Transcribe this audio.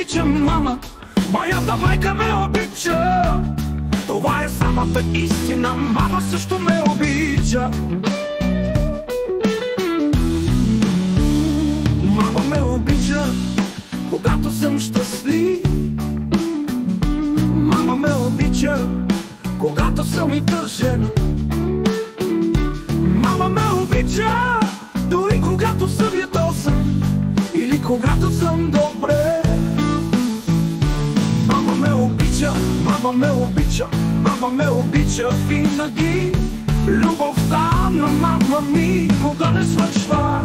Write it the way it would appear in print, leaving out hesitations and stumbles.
обича мама, моята майка ме обича. Това е самата истина, мама също ме обича. Мама ме обича, когато съм щастлив. Мама ме обича, когато съм и тъжен. Мама ме обича, дори когато съм ядосан или когато съм добре. Мама ме обича, мама ме обича, мама ме обича винаги. Любовта на мама ми никога не свършва.